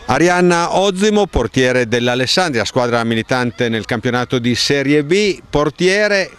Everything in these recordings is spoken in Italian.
Arianna Ozimo, portiere dell'Alessandria, squadra militante nel campionato di Serie B. Portiere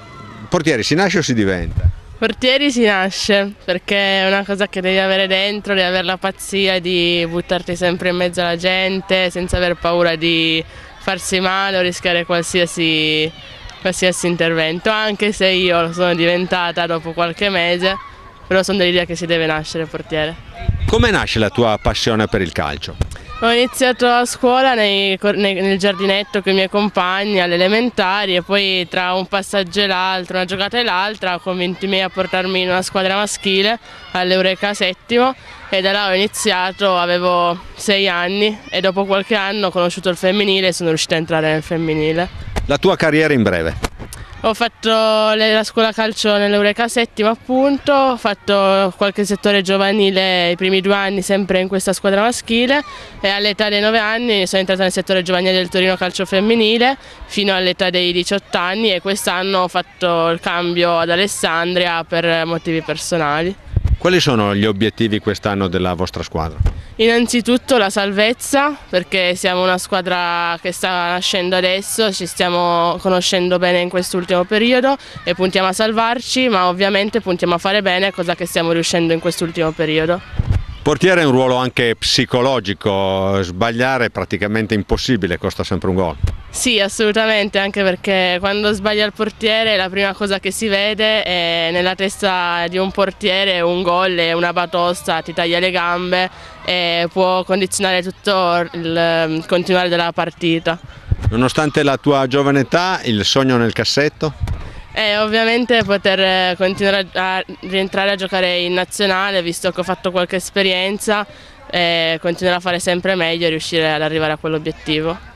si nasce o si diventa? Portieri si nasce, perché è una cosa che devi avere dentro, devi avere la pazzia di buttarti sempre in mezzo alla gente senza aver paura di farsi male o rischiare qualsiasi intervento, anche se io lo sono diventata dopo qualche mese, però sono dell'idea che si deve nascere portiere. Come nasce la tua passione per il calcio? Ho iniziato a scuola nel giardinetto con i miei compagni alle elementari e poi tra un passaggio e l'altro, una giocata e l'altra, ho convinto i miei a portarmi in una squadra maschile all'Eureka Settimo e da là ho iniziato, avevo 6 anni e dopo qualche anno ho conosciuto il femminile e sono riuscita a entrare nel femminile. La tua carriera in breve? Ho fatto la scuola calcio nell'Eureka Settimo appunto, ho fatto qualche settore giovanile i primi 2 anni sempre in questa squadra maschile e all'età dei 9 anni sono entrata nel settore giovanile del Torino Calcio Femminile fino all'età dei 18 anni e quest'anno ho fatto il cambio ad Alessandria per motivi personali. Quali sono gli obiettivi quest'anno della vostra squadra? Innanzitutto la salvezza, perché siamo una squadra che sta nascendo adesso, ci stiamo conoscendo bene in quest'ultimo periodo e puntiamo a salvarci, ma ovviamente puntiamo a fare bene, cosa che stiamo riuscendo in quest'ultimo periodo. Portiere è un ruolo anche psicologico, sbagliare è praticamente impossibile, costa sempre un gol. Sì, assolutamente, anche perché quando sbaglia il portiere la prima cosa che si vede è nella testa di un portiere un gol e una batosta ti taglia le gambe e può condizionare tutto il continuare della partita. Nonostante la tua giovane età, il sogno nel cassetto? Ovviamente poter continuare a rientrare a giocare in nazionale, visto che ho fatto qualche esperienza, e continuare a fare sempre meglio e riuscire ad arrivare a quell'obiettivo.